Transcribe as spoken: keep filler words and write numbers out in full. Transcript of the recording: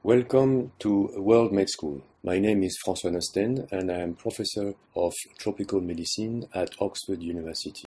Welcome to World Med School. My name is François Nosten and I am Professor of Tropical Medicine at Oxford University.